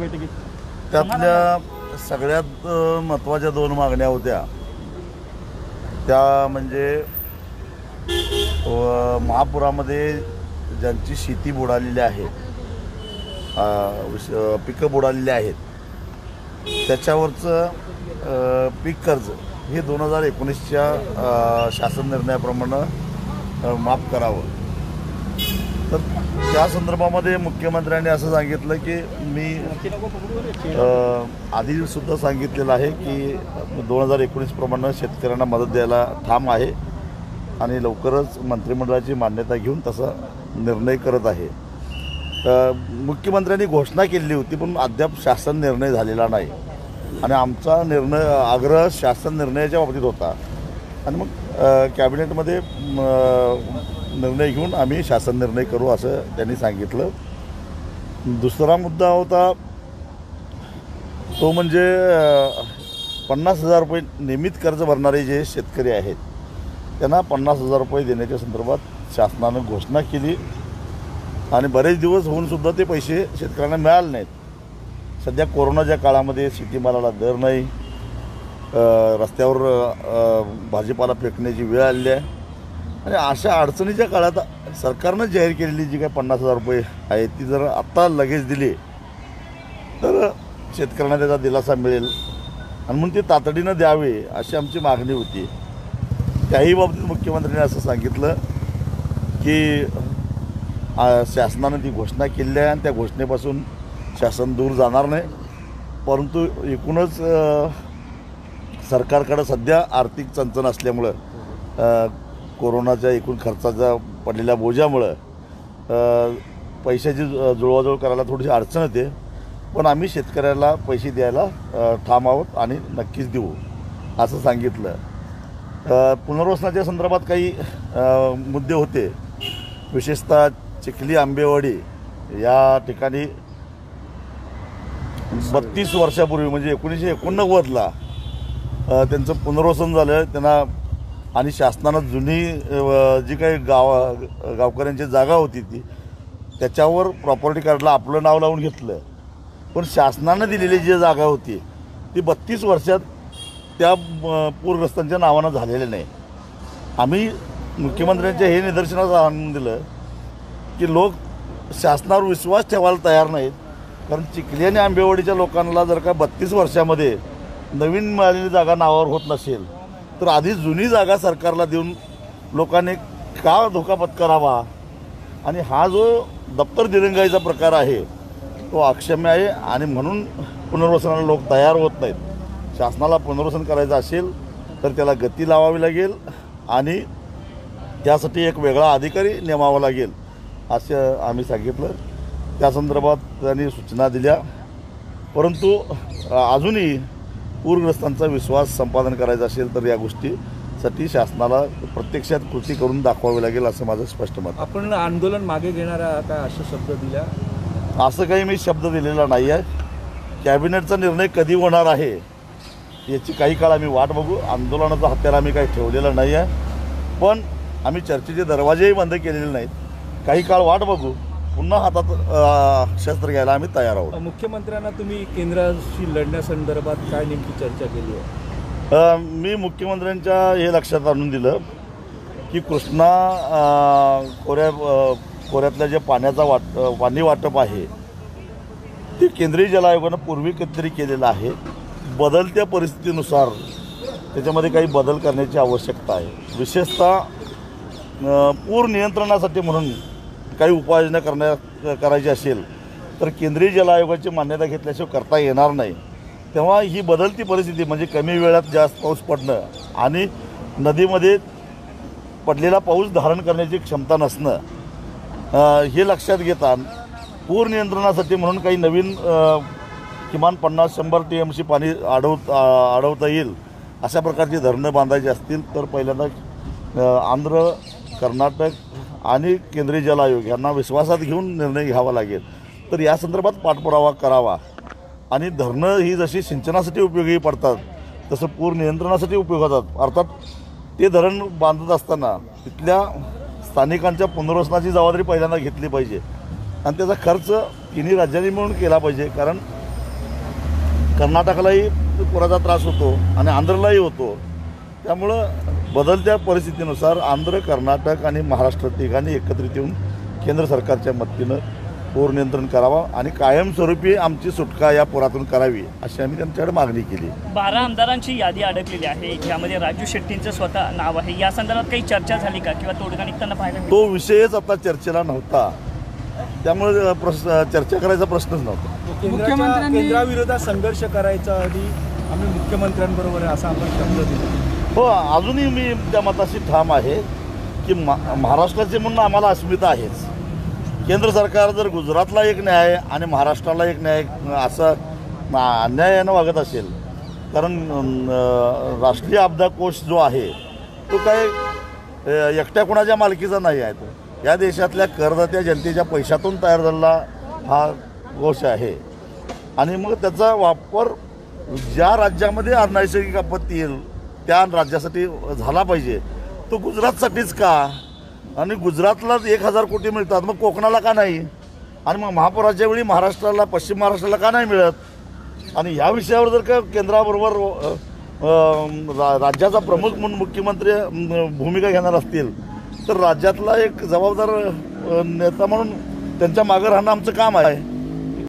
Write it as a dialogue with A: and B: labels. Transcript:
A: बैठकीत?
B: त्यातल्या सगळ्यात महत्त्वाच्या 2 मागण्या होत्या त्या म्हणजे महापुरामध्ये ज्यांची शेती बुडालेली आहे, पिकं बुडालेली आहेत, त्याच्यावरचं पीक कर्ज हे 2019च्या शासन निर्णयाप्रमाणे माफ करावं. तर त्या संदर्भामध्ये मुख्यमंत्र्यांनी असं सांगितलं की मी आधीसुद्धा सांगितलेलं आहे की 2019 प्रमाणे शेतकऱ्यांना मदत द्यायला ठाम आहे आणि लवकरच मंत्रिमंडळाची मान्यता घेऊन तसा निर्णय करत आहे. मुख्यमंत्र्यांनी घोषणा केलेली होती पण अद्याप शासन निर्णय झालेला नाही आणि आमचा आग्रह शासन निर्णयाच्या बाबतीत होता आणि मग कॅबिनेटमध्ये निर्णय घेऊन आम्ही शासन निर्णय करू असं त्यांनी सांगितलं. दुसरा मुद्दा होता तो म्हणजे 50,000 रुपये नियमित कर्ज भरणारे जे शेतकरी आहेत त्यांना 50,000 रुपये देण्याच्या संदर्भात शासनानं घोषणा केली आणि बरेच दिवस होऊनसुद्धा ते पैसे शेतकऱ्यांना मिळाले नाहीत. सध्या कोरोनाच्या काळामध्ये शेतीमालाला दर नाही, रस्त्यावर भाजीपाला फेकण्याची वेळ आलेली आहे आणि अशा अडचणीच्या काळात सरकारनं जाहीर केलेली जी काय 50,000 रुपये आहेत ती जर आत्ता लगेच दिली तर शेतकऱ्यांना त्याचा दिलासा मिळेल आणि म्हणून ते तातडीनं द्यावे अशी आमची मागणी होती. त्याही बाबतीत मुख्यमंत्र्यांनी असं सांगितलं की शासनानं ती घोषणा केली आहे आणि त्या घोषणेपासून शासन दूर जाणार नाही, परंतु एकूणच सरकारकडं सध्या आर्थिक चणचण असल्यामुळं कोरोनाच्या एकूण खर्चाचा पडलेल्या बोजामुळं पैशाची जुळवाजुळव करायला थोडीशी अडचण येते, पण आम्ही शेतकऱ्याला पैसे द्यायला ठाम आहोत आणि नक्कीच देऊ असं सांगितलं. पुनर्वसनाच्या संदर्भात काही मुद्दे होते, विशेषतः चिखली आंबेवाडी या ठिकाणी 32 वर्षापूर्वी म्हणजे 1989ला त्यांचं पुनर्वसन झालं त्यांना आणि शासनानं जुनी जी काही गावकऱ्यांची जागा होती ती त्याच्यावर प्रॉपर्टी कार्डला आपलं नाव लावून घेतलं, पण शासनानं दिलेली जी जागा होती ती 32 वर्षात त्या पूरग्रस्तांच्या नावानं झालेले नाही. आम्ही मुख्यमंत्र्यांच्या हे निदर्शनास आणून दिलं की लोक शासनावर विश्वास ठेवायला तयार नाहीत, कारण चिखली आणि आंबेवाडीच्या लोकांना जर का 32 वर्षामध्ये नवीन मिळालेली जागा नावावर होत नसेल तर आधी जुनी जागा सरकारला देऊन लोकांनी का धोका पत्करावा आणि हा जो दप्तर दिरंगाईचा प्रकार आहे तो अक्षम्य आहे आणि म्हणून पुनर्वसनाला लोक तयार होत नाहीत. शासनाला पुनर्वसन करायचं असेल तर त्याला गती लावावी लागेल आणि त्यासाठी एक वेगळा अधिकारी नेमावा लागेल असं आम्ही सांगितलं. त्या संदर्भात त्यांनी सूचना दिल्या, परंतु अजूनही पूरग्रस्तांचा विश्वास संपादन करायचा असेल तर या गोष्टीसाठी शासनाला प्रत्यक्षात कृती करून दाखवावी लागेल असं माझं स्पष्ट मत.
A: आपण आंदोलन मागे घेणारा काय असे शब्द दिल्या?
B: असं काही मी शब्द दिलेला नाही आहे. कॅबिनेटचा निर्णय कधी होणार आहे याची काही काळ आम्ही वाट बघू. आंदोलनाचा हत्यार आम्ही काही ठेवलेलं नाही आहे, पण आम्ही चर्चेचे दरवाजेही बंद केलेले नाहीत. काही काळ वाट बघू, पुन्हा हातात शस्त्र घ्यायला आम्ही तयार आहोत.
A: मुख्यमंत्र्यांना तुम्ही केंद्राशी लढण्यासंदर्भात काय नेमकी चर्चा केली आहे?
B: मी मुख्यमंत्र्यांच्या हे लक्षात आणून दिलं की कृष्णा खोऱ्यातल्या जे पाणी वाटप आहे ते केंद्रीय जल आयोगानं पूर्वी कधीतरी केलेलं आहे. बदलत्या परिस्थितीनुसार त्याच्यामध्ये काही बदल करण्याची आवश्यकता आहे. विशेषतः पूर नियंत्रणासाठी म्हणून काही उपाययोजना करायची असेल तर केंद्रीय जल आयोगाची मान्यता घेतल्याशिवाय करता येणार नाही. तेव्हा ही बदलती परिस्थिती म्हणजे कमी वेळात जास्त पाऊस पडणं आणि नदीमध्ये पडलेला पाऊस धारण करण्याची क्षमता नसणं हे लक्षात घेता पूर नियंत्रणासाठी म्हणून काही नवीन किमान 50-100 TMC पाणी अडवता येईल अशा प्रकारची धरणं बांधायची असतील तर पहिल्यांदा आंध्र, कर्नाटक आणि केंद्रीय जल आयोग यांना विश्वासात घेऊन निर्णय घ्यावा लागेल. तर या संदर्भात पाठपुरावा करावा आणि धरणं ही जशी सिंचनासाठी उपयोगी पडतात तसं पूर नियंत्रणासाठी उपयोग होतात. अर्थात ते धरण बांधत असताना तिथल्या स्थानिकांच्या पुनर्वसनाची जबाबदारी पहिल्यांदा घेतली पाहिजे आणि त्याचा खर्च तिन्ही राज्यांनी मिळून केला पाहिजे, कारण कर्नाटकालाही पुराचा त्रास होतो आणि आंध्रलाही होतो. त्यामुळं बदलत्या परिस्थितीनुसार आंध्र, कर्नाटक आणि महाराष्ट्र तिघांनी एकत्रित येऊन केंद्र सरकारच्या मदतीनं पूर नियंत्रण करावं आणि कायमस्वरूपी आमची सुटका या पुरातून करावी अशी आम्ही त्यांच्याकडे मागणी केली.
C: 12 आमदारांची यादी अडकलेली आहे, यामध्ये राजू शेट्टींचं स्वतः नाव आहे. या संदर्भात काही चर्चा झाली का किंवा तोडगा निघताना पाहायला मिळालं?
B: तो विषयच आता चर्चेला नव्हता, त्यामुळे चर्चा करायचा प्रश्नच नव्हता.
A: केंद्राविरोधात संघर्ष करायचा आधी आम्ही मुख्यमंत्र्यांबरोबर आहे असं आपण शब्द दिला.
B: हो, अजूनही मी त्या मताशी ठाम आहे की महाराष्ट्राचे म्हणून आम्हाला अस्मिता आहेच. केंद्र सरकार जर गुजरातला एक न्याय आणि महाराष्ट्राला एक न्याय असं अन्यायानं वागत असेल, कारण राष्ट्रीय आपदा कोष जो आहे तो काय एकट्या कोणाच्या मालकीचा नाही आहे. तो या देशातल्या करदात्या जनतेच्या पैशातून तयार झालेला हा कोष आहे आणि मग त्याचा वापर ज्या राज्यामध्ये नैसर्गिक आपत्ती येईल त्या राज्यासाठी झाला पाहिजे. तो गुजरातसाठीच का? आणि गुजरातला 1000 कोटी मिळतात, मग कोकणाला का नाही? आणि मग महापुराच्या वेळी महाराष्ट्राला, पश्चिम महाराष्ट्राला का नाही मिळत? आणि या विषयावर जर का केंद्राबरोबर राज्याचा प्रमुख म्हणून मुख्यमंत्री भूमिका घेणार असतील तर राज्यातला एक जबाबदार नेता म्हणून त्यांच्या मागे राहणं आमचं काम आहे.